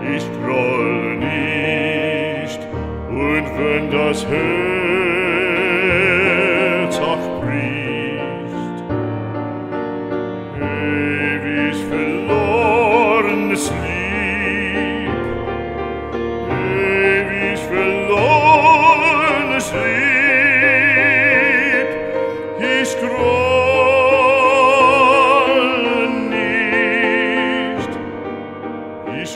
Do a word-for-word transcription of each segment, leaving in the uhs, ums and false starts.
Ich grolle nicht, und wenn das Herz auch bricht, ewig verlorenes Lieb, ewig verlorenes Lieb, ich grolle nicht, ich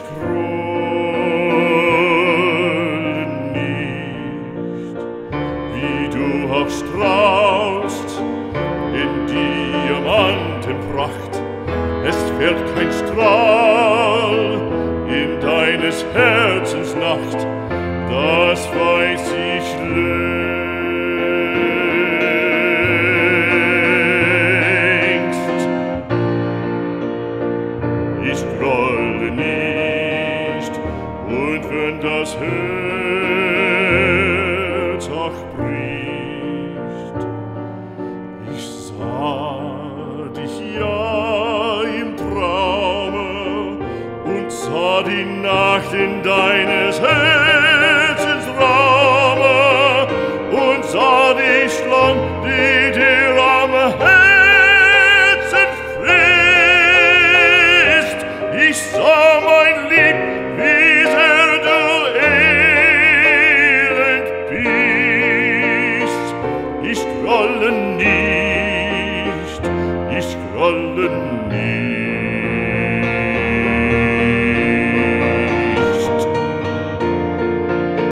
grolle nicht, wie du auch strahlst in Diamantenpracht, es fährt kein Strahl in deines Herzens Nacht, das weiß ich längst. Ich grolle nicht, und wenn das Herz